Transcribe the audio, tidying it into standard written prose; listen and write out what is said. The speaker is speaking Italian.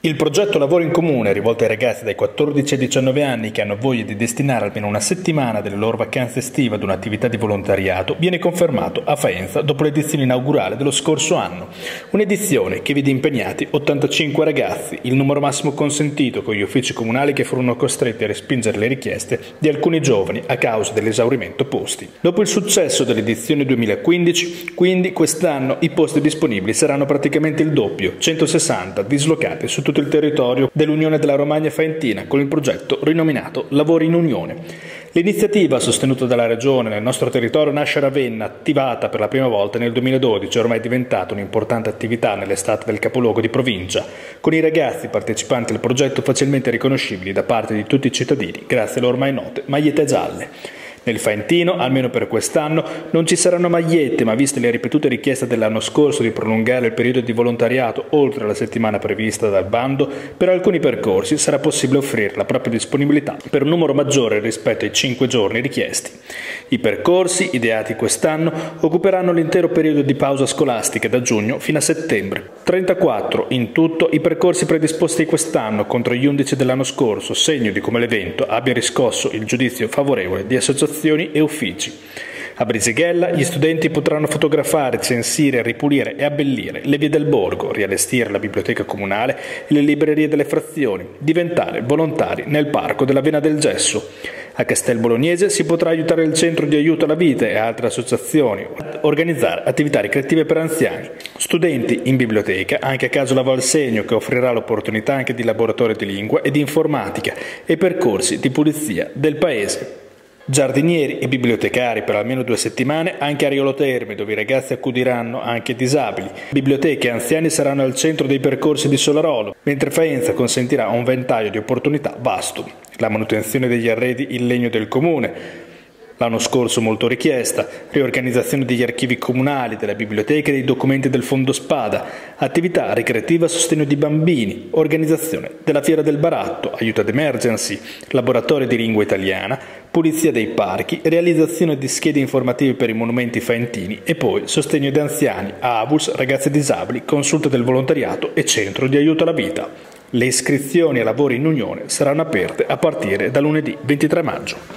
Il progetto Lavoro in Comune, rivolto ai ragazzi dai 14 ai 19 anni che hanno voglia di destinare almeno una settimana delle loro vacanze estive ad un'attività di volontariato, viene confermato a Faenza dopo l'edizione inaugurale dello scorso anno. Un'edizione che vede impegnati 85 ragazzi, il numero massimo consentito con gli uffici comunali che furono costretti a respingere le richieste di alcuni giovani a causa dell'esaurimento posti. Dopo il successo dell'edizione 2015, quindi quest'anno i posti disponibili saranno praticamente il doppio, 160 dislocati su tutto il territorio dell'Unione della Romagna Faentina con il progetto rinominato Lavori in Unione. L'iniziativa, sostenuta dalla Regione nel nostro territorio, nasce a Ravenna, attivata per la prima volta nel 2012, ormai diventata un'importante attività nell'estate del capoluogo di provincia, con i ragazzi partecipanti al progetto facilmente riconoscibili da parte di tutti i cittadini grazie alle ormai note magliette gialle. Nel Faentino, almeno per quest'anno, non ci saranno magliette, ma viste le ripetute richieste dell'anno scorso di prolungare il periodo di volontariato oltre la settimana prevista dal bando, per alcuni percorsi sarà possibile offrire la propria disponibilità per un numero maggiore rispetto ai 5 giorni richiesti. I percorsi, ideati quest'anno, occuperanno l'intero periodo di pausa scolastica da giugno fino a settembre. 34 in tutto i percorsi predisposti quest'anno contro gli 11 dell'anno scorso, segno di come l'evento abbia riscosso il giudizio favorevole di associazioni e uffici. A Brisighella gli studenti potranno fotografare, censire, ripulire e abbellire le vie del borgo, riallestire la biblioteca comunale e le librerie delle frazioni, diventare volontari nel parco della Vena del Gesso. A Castel Bolognese si potrà aiutare il Centro di Aiuto alla Vita e altre associazioni, organizzare attività ricreative per anziani, studenti in biblioteca, anche a caso la Valsegno che offrirà l'opportunità anche di laboratorio di lingua e di informatica e percorsi di pulizia del paese. Giardinieri e bibliotecari per almeno 2 settimane anche a Riolo Terme, dove i ragazzi accudiranno anche disabili. Biblioteche e anziani saranno al centro dei percorsi di Solarolo, mentre Faenza consentirà un ventaglio di opportunità vasto. La manutenzione degli arredi in legno del comune, l'anno scorso molto richiesta, riorganizzazione degli archivi comunali, della biblioteca e dei documenti del Fondo Spada, attività ricreativa a sostegno di bambini, organizzazione della Fiera del Baratto, aiuto ad emergency, laboratorio di lingua italiana, pulizia dei parchi, realizzazione di schede informative per i monumenti faentini e poi sostegno di anziani, AVULS, ragazzi disabili, consulta del volontariato e centro di aiuto alla vita. Le iscrizioni a Lavori in Unione saranno aperte a partire da lunedì 23 maggio.